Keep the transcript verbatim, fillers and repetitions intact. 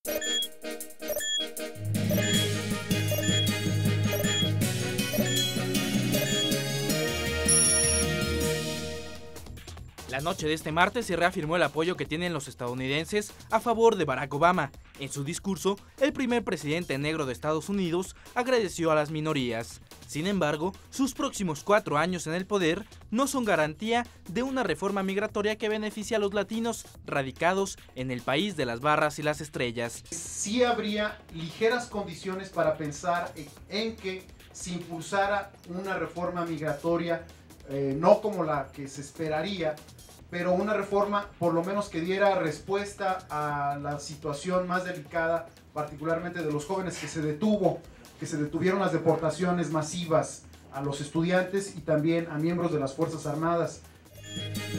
La noche de este martes se reafirmó el apoyo que tienen los estadounidenses a favor de Barack Obama. En su discurso, el primer presidente negro de Estados Unidos agradeció a las minorías. Sin embargo, sus próximos cuatro años en el poder no son garantía de una reforma migratoria que beneficie a los latinos radicados en el país de las barras y las estrellas. Sí habría ligeras condiciones para pensar en que se impulsara una reforma migratoria, eh, no como la que se esperaría, pero una reforma por lo menos que diera respuesta a la situación más delicada, particularmente de los jóvenes que se detuvo, que se detuvieron las deportaciones masivas a los estudiantes y también a miembros de las Fuerzas Armadas.